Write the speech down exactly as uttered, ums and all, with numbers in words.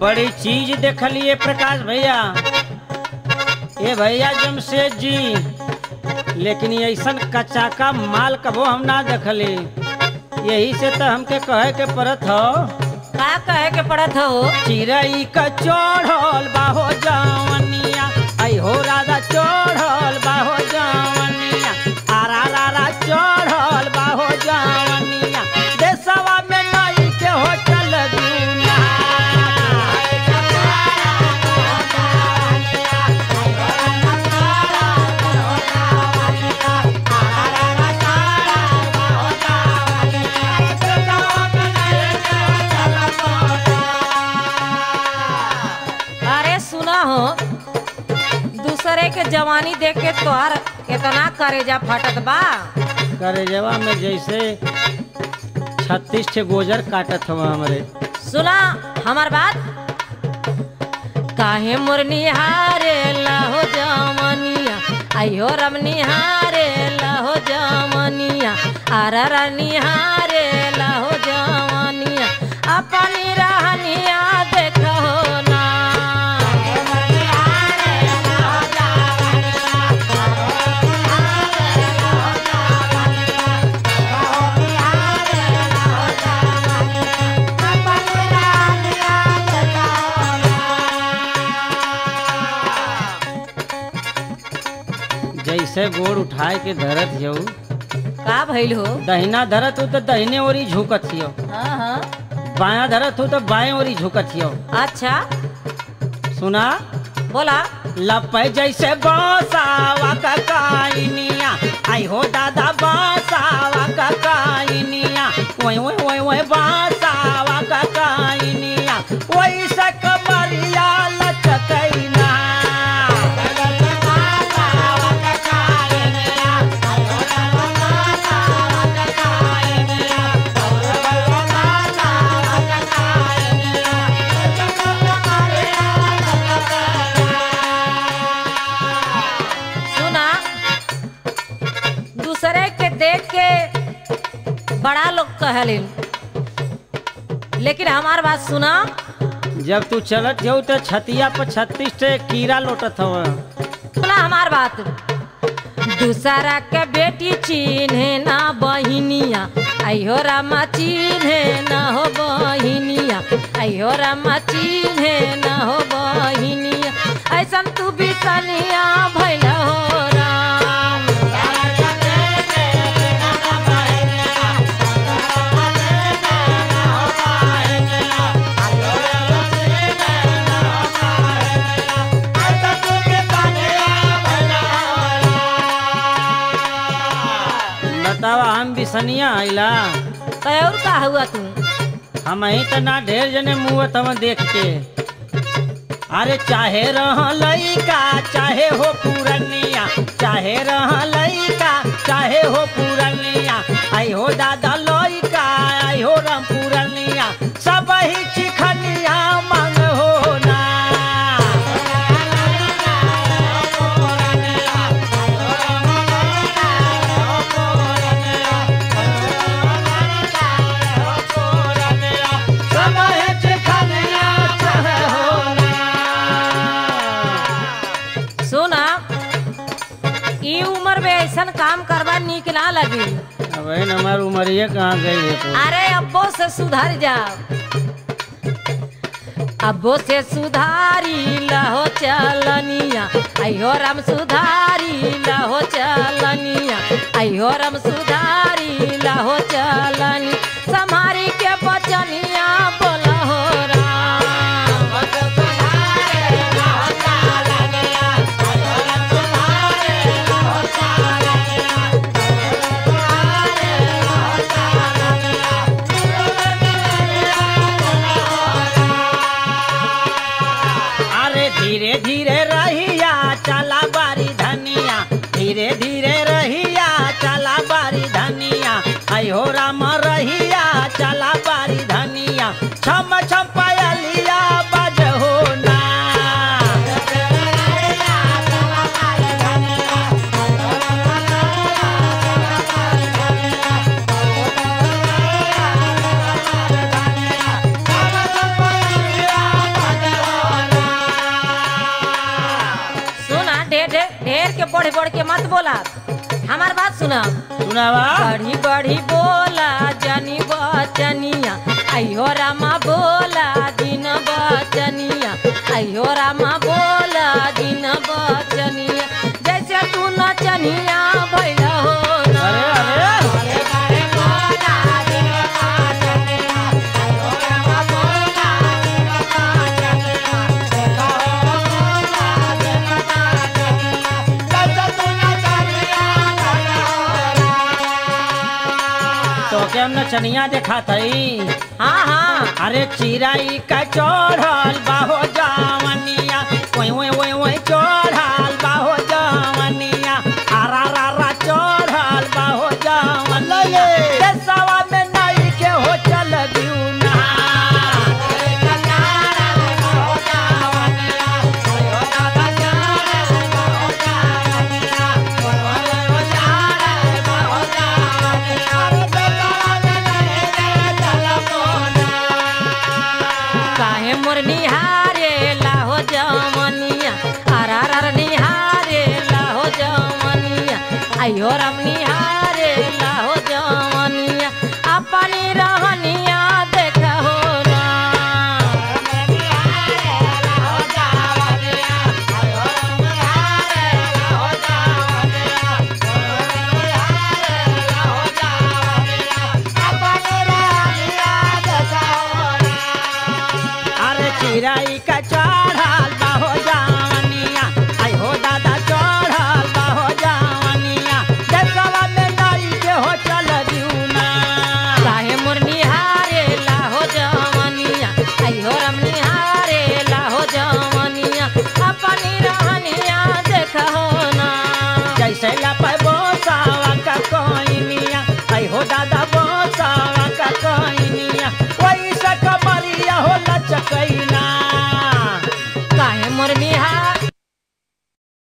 बड़ी चीज देखलिए प्रकाश भैया, ये भैया जमशेद जी, लेकिन ऐसन कच्चा का माल कबो हम ना देखली। यही से तो हमके कहे के पड़त हो। का कहे के पड़त हो? चिड़ई का चढ़ल बाहो जवनिया, आई हो राधा चढ़ल बाहो जवनिया, आरा रारा चढ़ल बाहो जवनिया, देशवा में नई के हो चल दुनिया। अरे सुना हो, दूसरे के जवानी देख के तोहर इतना करेजा फटत बा। करेजवा में जैसे छत्तीस छे गोजर काटत हवा हमरे। सुना हमार बात। काहे मोर निहारे लहो जमनिया, आयो रम निहारे लहो जमनिया, आरा निहारे लहो जमनिया, अपनी रहनिया देखो ना। जैसे गोड़ उठाए के धरत हो, का भइल हो? दहिना धरत हो तो दहिने ओरी झुकत हो, हाँ हाँ। बाया धरत हो तो बाएं ओरी झुकत हो। अच्छा सुना बोला। लपै जैसे बासावा का काइनिया, आई हो दादा बासावा का काइनिया, ओए ओए ओए ओए बासावा का काइनिया, वैसे कमरिया लचकैना। देख के बड़ा लोग कहलिन, लेकिन हमार बात सुना। जब तू चलत हो तो छतिया पर छत्तीस से कीड़ा लोटत हो। सुना हमार बात। दूसरा के बेटी चिन्हे ना बहिनिया, आइयो रामा चिन्हे ना हो बहिनिया, आइयो रामा चिन्हे ना हो बहिनिया, ऐसन तू भी कनिया भइल हो राम। बतावा हम भी सनिया आइला। और का हुआ तू? हम ही तो ना ढेर जने मुँह तम देख के। अरे चाहे रह लइका चाहे हो पुरनिया, चाहे रह लइका चाहे हो पुरनिया, आई हो दादा लइका आई हो राम पुरनिया, सब ही चिखनिया मांग हो ना। ऐसा काम करवा निक ना लगी। अब हमार उमरिया कहाँ गई है? अरे अब्बो से सुधर जाओ, अब्बो से सुधारी लहो चलनिया, आइयो राम सुधारी लहो चलनिया, आइयो राम सुधारी लहो चलनी, समारी के बचनिया बोला हो राम। धीरे धीरे रहिया चला बारी धनिया, धीरे धीरे रहिया चला बारी धनिया, आई हो ढेर ढेर ढेर के बढ़ बढ़ के मत बोला। हमार बात सुना। सुनावा। बढ़ी बढ़ी बोला जानी बचनिया अयो रामा बोला दिन बचनिया अयो रामा बोला दिन बचनिया जैसे तू नचनिया भैया हो ना। अरे अरे तो के हम नचनिया देखा थई। हाँ हाँ अरे चिराई का चढ़ल बाहो जवनिया ओए ओए ओए ओए चढ़ल बाहो जवनिया आरा रा रा चढ़ल बाहो जवनिया देशवा में नाई के हो चल बिउना। काहे मोर निहारे लाहो जवनिया आरा रा निहारे लाहो जवनिया अयो राम